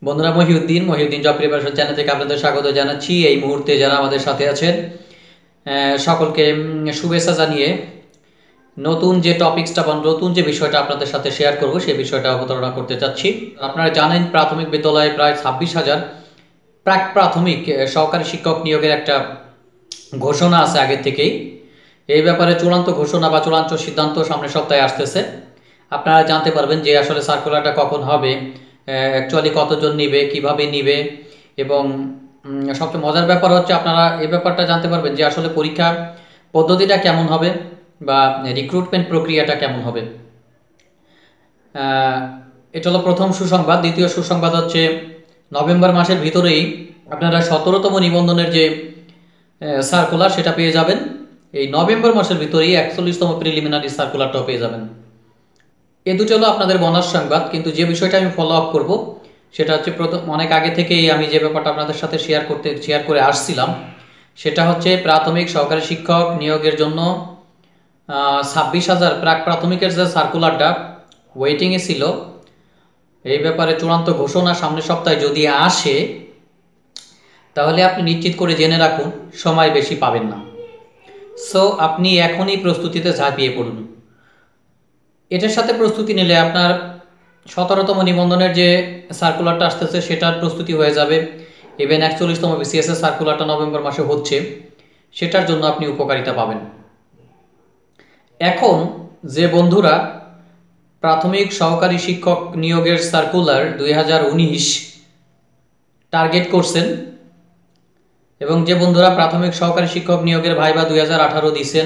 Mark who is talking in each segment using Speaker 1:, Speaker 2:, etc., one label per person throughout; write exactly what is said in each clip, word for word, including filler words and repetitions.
Speaker 1: বন্ধুরা, Mohiuddin Mohiuddin job preparation channel থেকে আপনাদের স্বাগত জানাচ্ছি। এই মুহূর্তে যারা আমাদের সাথে আছেন সকলকে শুভেচ্ছা জানিয়ে নতুন যে টপিকসটা বা নতুন যে বিষয়টা আপনাদের সাথে শেয়ার করব সেই বিষয়টা অবতারণা করতে চাচ্ছি। আপনারা জানেন প্রাথমিক বিদ্যালয়ে প্রায় ছাব্বিশ হাজার প্রাক প্রাথমিক সহকারী শিক্ষক নিয়োগের একটা ঘোষণা আছে আগের থেকেই। এই ব্যাপারে চূড়ান্ত ঘোষণা বা চূড়ান্ত সিদ্ধান্ত সামনের সপ্তাহে আসতেছে। আপনারা জানতে পারবেন যে আসলে সার্কুলারটা কখন হবে, অ্যাকচুয়ালি কতজন নিবে, কিভাবে নিবে, এবং সবচেয়ে মজার ব্যাপার হচ্ছে আপনারা এই ব্যাপারটা জানতে পারবেন যে আসলে পরীক্ষা পদ্ধতিটা কেমন হবে বা রিক্রুটমেন্ট প্রক্রিয়াটা কেমন হবে। এটা হলো প্রথম সুসংবাদ। দ্বিতীয় সুসংবাদ হচ্ছে নভেম্বর মাসের ভিতরেই আপনারা সতেরোতম নিবন্ধনের যে সার্কুলার সেটা পেয়ে যাবেন। এই নভেম্বর মাসের ভিতরেই একচল্লিশতম প্রিলিমিনারি সার্কুলারটাও পেয়ে যাবেন। এ দুটো হলো আপনাদের বোনাস সংবাদ। কিন্তু যে বিষয়টা আমি ফলো আপ করবো সেটা হচ্ছে প্রথম অনেক আগে থেকেই আমি যে ব্যাপারটা আপনাদের সাথে শেয়ার করতে শেয়ার করে আসছিলাম সেটা হচ্ছে প্রাথমিক সহকারী শিক্ষক নিয়োগের জন্য ছাব্বিশ হাজার প্রাক প্রাথমিকের যে সার্কুলারটা ওয়েটিংয়ে ছিল, এই ব্যাপারে চূড়ান্ত ঘোষণা সামনের সপ্তাহে যদি আসে তাহলে আপনি নিশ্চিত করে জেনে রাখুন সময় বেশি পাবেন না। সো আপনি এখনই প্রস্তুতিতে ঝাঁপিয়ে পড়ুন। এটার সাথে প্রস্তুতি নিলে আপনার সতেরোতম নিবন্ধনের যে সার্কুলারটা আসতেছে সেটার প্রস্তুতি হয়ে যাবে। ইভেন একচল্লিশতম বিসিএস এর সার্কুলারটা নভেম্বর মাসে হচ্ছে, সেটার জন্য আপনি উপকারিতা পাবেন। এখন যে বন্ধুরা প্রাথমিক সহকারী শিক্ষক নিয়োগের সার্কুলার দুই হাজার উনিশ টার্গেট করছেন এবং যে বন্ধুরা প্রাথমিক সহকারী শিক্ষক নিয়োগের ভাইবা দুই হাজার আঠারো দিয়েছেন,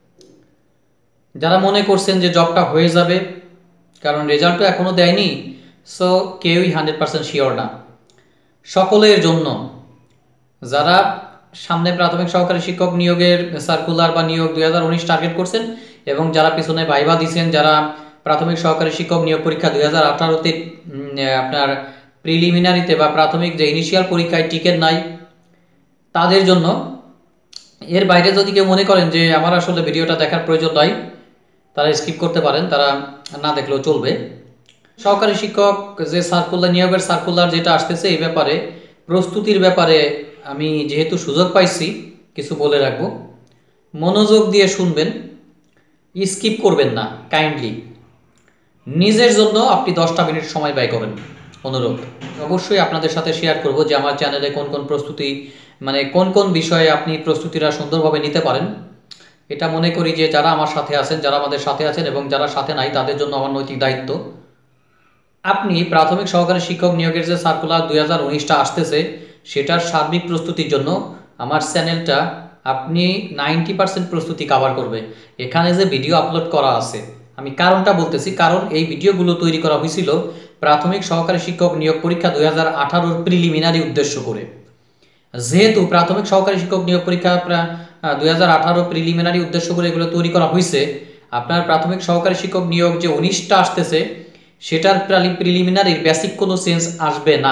Speaker 1: যারা মনে করছেন যে জবটা হয়ে যাবে, কারণ রেজাল্ট তো এখনও দেয়নি, সো কেউই হান্ড্রেড পার্সেন্ট শিওর না। সকলের জন্য যারা সামনে প্রাথমিক সহকারী শিক্ষক নিয়োগের সার্কুলার বা নিয়োগ দুই হাজার উনিশ টার্গেট করছেন এবং যারা পিছনে ভাইবা দিচ্ছেন, যারা প্রাথমিক সহকারী শিক্ষক নিয়োগ পরীক্ষা দুই হাজার আঠারোতে আপনার প্রিলিমিনারিতে বা প্রাথমিক যে ইনিশিয়াল পরীক্ষায় টিকেট নাই, তাদের জন্য এর বাইরে যদি কেউ মনে করেন যে আমার আসলে ভিডিওটা দেখার প্রয়োজন নয়, তারা স্কিপ করতে পারেন, তারা না দেখলেও চলবে। সহকারী শিক্ষক যে সার্কুলার নিয়োগের সার্কুলার যেটা আসতেছে এই ব্যাপারে প্রস্তুতির ব্যাপারে আমি যেহেতু সুযোগ পাইছি কিছু বলে রাখবো। মনোযোগ দিয়ে শুনবেন, স্কিপ করবেন না কাইন্ডলি। নিজের জন্য আপনি দশটা মিনিট সময় ব্যয় করেন, অনুরোধ। অবশ্যই আপনাদের সাথে শেয়ার করব যে আমার চ্যানেলে কোন কোন প্রস্তুতি মানে কোন কোন বিষয়ে আপনি প্রস্তুতিটা সুন্দরভাবে নিতে পারেন। এটা মনে করি যে যারা আমার সাথে আছেন, যারা আমাদের সাথে আছেন এবং যারা সাথে নাই তাদের জন্য আমার নৈতিক দায়িত্ব। আপনি প্রাথমিক সহকারী শিক্ষক নিয়োগের যে সার্কুলার দুই হাজার উনিশটা আসতেছে সেটার সার্বিক প্রস্তুতির জন্য আমার চ্যানেলটা আপনি নাইনটি পার্সেন্ট প্রস্তুতি কাভার করবে। এখানে যে ভিডিও আপলোড করা আছে, আমি কারণটা বলতেছি, কারণ এই ভিডিওগুলো তৈরি করা হয়েছিল প্রাথমিক সহকারী শিক্ষক নিয়োগ পরীক্ষা দুই হাজার আঠারোর প্রিলিমিনারি উদ্দেশ্য করে। যেহেতু প্রাথমিক সহকারী শিক্ষক নিয়োগ পরীক্ষা দুই হাজার আঠারো প্রিলিমিনারি উদ্দেশ্য করে এগুলো তৈরি করা হয়েছে, আপনার প্রাথমিক সহকারী শিক্ষক নিয়োগ যে উনিশটা আসতেছে সেটার প্রিলিমিনারির বেসিক কোনো চেঞ্জ আসবে না।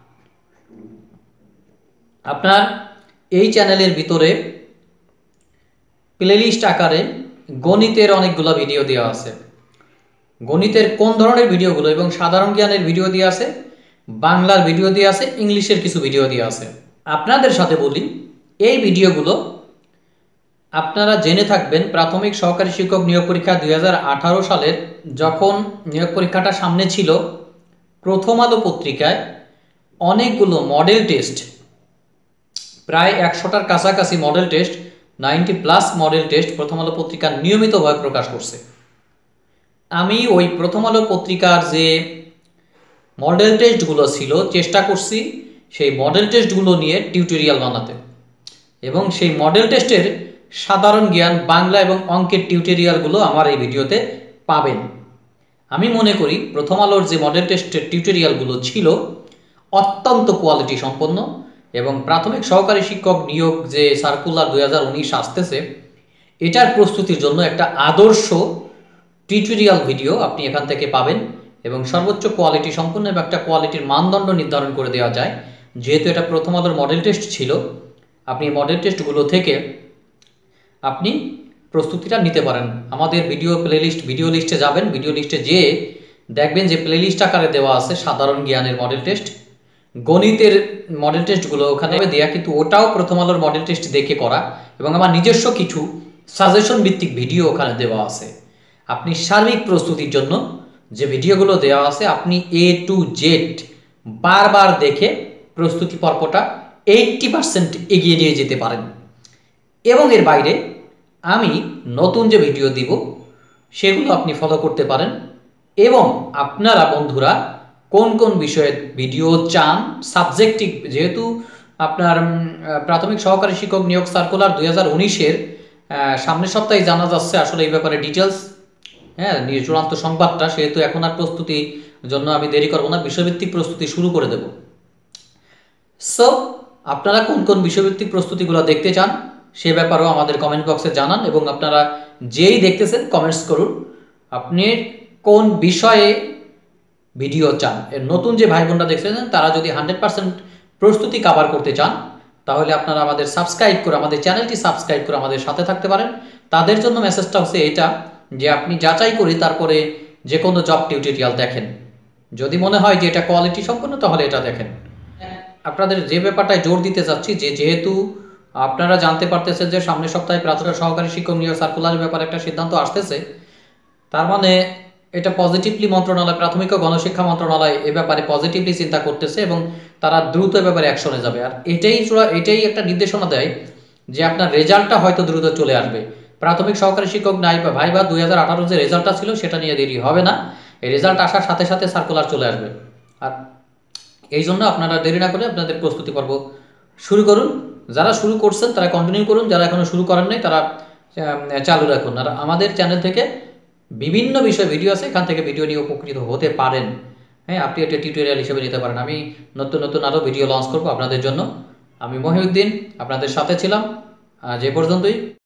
Speaker 1: আপনার এই চ্যানেলের ভিতরে প্লেলিস্ট আকারে গণিতের অনেকগুলো ভিডিও দেওয়া আছে। গণিতের কোন ধরনের ভিডিওগুলো এবং সাধারণ জ্ঞানের ভিডিও দেওয়া আছে, বাংলার ভিডিও দেওয়া আছে, ইংলিশের কিছু ভিডিও দেওয়া আছে। আপনাদের সাথে বলি, এই ভিডিওগুলো আপনারা জেনে থাকবেন প্রাথমিক সহকারী শিক্ষক নিয়োগ পরীক্ষা দুই হাজার আঠারো সালের যখন নিয়োগ পরীক্ষাটা সামনে ছিল, প্রথম আলো পত্রিকায় অনেকগুলো মডেল টেস্ট, প্রায় একশোটার কাছাকাছি model test, ninety plus model test Prothom Alo পত্রিকা নিয়মিতভাবে প্রকাশ করছে। আমি ওই প্রথম আলো পত্রিকার যে মডেল টেস্টগুলো ছিল চেষ্টা করছি সেই মডেল টেস্টগুলো নিয়ে টিউটোরিয়াল বানাতে, এবং সেই মডেল টেস্টের সাধারণ জ্ঞান, বাংলা এবং অঙ্কের টিউটোরিয়ালগুলো আমার এই ভিডিওতে পাবেন। আমি মনে করি প্রথম আলোর যে মডেল টেস্টের টিউটোরিয়ালগুলো ছিল অত্যন্ত কোয়ালিটি সম্পন্ন, এবং প্রাথমিক সহকারী শিক্ষক নিয়োগ যে সার্কুলার দুই হাজার উনিশ আসতেছে এটার প্রস্তুতির জন্য একটা আদর্শ টিউটোরিয়াল ভিডিও আপনি এখান থেকে পাবেন, এবং সর্বোচ্চ কোয়ালিটি সম্পন্ন এবং একটা কোয়ালিটির মানদণ্ড নির্ধারণ করে দেওয়া যায়। যেহেতু এটা প্রথম আলোর মডেল টেস্ট ছিল, আপনি মডেল টেস্টগুলো থেকে আপনি প্রস্তুতিটা নিতে পারেন। আমাদের ভিডিও প্লেলিস্ট ভিডিও লিস্টে যাবেন, ভিডিও লিস্টে যেয়ে দেখবেন যে প্লেলিস্ট আকারে দেওয়া আছে সাধারণ জ্ঞানের মডেল টেস্ট, গণিতের মডেল টেস্টগুলো ওখানে দেয়া, কিন্তু ওটাও প্রথম আলোর মডেল টেস্ট দেখে করা, এবং আমার নিজস্ব কিছু সাজেশন ভিত্তিক ভিডিও ওখানে দেওয়া আছে। আপনি সার্বিক প্রস্তুতির জন্য যে ভিডিওগুলো দেওয়া আছে আপনি এ টু জেড বারবার দেখে প্রস্তুতি পর্বটা এইট্টি পার্সেন্ট এগিয়ে নিয়ে যেতে পারেন। এবং এর বাইরে আমি নতুন যে ভিডিও দিব সেগুলো আপনি ফলো করতে পারেন। এবং আপনারা বন্ধুরা কোন কোন বিষয়ের ভিডিও চান, সাবজেক্টিভ, যেহেতু আপনার প্রাথমিক সহকারী শিক্ষক নিয়োগ সার্কুলার দুই হাজার উনিশের সামনের সপ্তাহে জানা যাচ্ছে আসলে এই ব্যাপারে ডিটেলস, হ্যাঁ, চূড়ান্ত সংবাদটা, সেহেতু এখন আর প্রস্তুতির জন্য আমি দেরি করব না, বিষয়ভিত্তিক প্রস্তুতি শুরু করে দেব। সো আপনারা কোন কোন বিষয়ভিত্তিক প্রস্তুতিগুলো দেখতে চান সে ব্যাপারেও আমাদের কমেন্ট বক্সে জানান, এবং আপনারা যেই দেখতেছেন কমেন্টস করুন আপনি কোন বিষয়ে ভিডিও চান। এর নতুন যে ভাই বোনরা দেখছেন তারা যদি হান্ড্রেড পার্সেন্ট প্রস্তুতি কভার করতে চান তাহলে আপনারা আমাদের সাবস্ক্রাইব করে, আমাদের চ্যানেলটি সাবস্ক্রাইব করে আমাদের সাথে থাকতে পারেন। তাদের জন্য মেসেজটা হচ্ছে এটা যে আপনি যাচাই করি তারপরে যে কোনো জব টিউটোরিয়াল দেখেন, যদি মনে হয় যে এটা কোয়ালিটি সম্পন্ন তাহলে এটা দেখেন। আপনাদের যে ব্যাপারটায় জোর দিতে চাচ্ছি যে যেহেতু আপনারা জানতে পারতেছেন যে সামনের সপ্তাহে প্রাথমিক সহকারী শিক্ষক নিয়োগ সার্কুলারের ব্যাপারে একটা সিদ্ধান্ত আসতেছে, তার মানে এটা পজিটিভলি মন্ত্রণালয়, প্রাথমিক ও গণশিক্ষা মন্ত্রণালয় এ ব্যাপারে পজিটিভলি চিন্তা করতেছে এবং তারা দ্রুত এ ব্যাপারে অ্যাকশনে যাবে। আর এটাই চূড়া এটাই একটা নির্দেশনা দেয় যে আপনার রেজাল্টটা হয়তো দ্রুত চলে আসবে। প্রাথমিক সহকারী শিক্ষক নাই বা ভাইবা দুই হাজার আঠারো যে রেজাল্টটা ছিল সেটা নিয়ে দেরি হবে না, এই রেজাল্ট আসার সাথে সাথে সার্কুলার চলে আসবে। আর এই জন্য আপনারা দেরি না করে আপনাদের প্রস্তুতি পর্ব শুরু করুন। যারা শুরু করছেন তারা কন্টিনিউ করুন, যারা এখনো শুরু করেন নাই তারা চালু রাখুন। আর আমাদের চ্যানেল থেকে বিভিন্ন বিষয় ভিডিও আছে, এখান থেকে ভিডিও নিয়ে উপকৃত হতে পারেন। হ্যাঁ, আপনি একটা টিউটোরিয়াল হিসেবে নিতে পারেন। আমি নতুন নতুন আরও ভিডিও লঞ্চ করবো আপনাদের জন্য। আমি মহিউদ্দিন আপনাদের সাথে ছিলাম, আজ এ পর্যন্তই।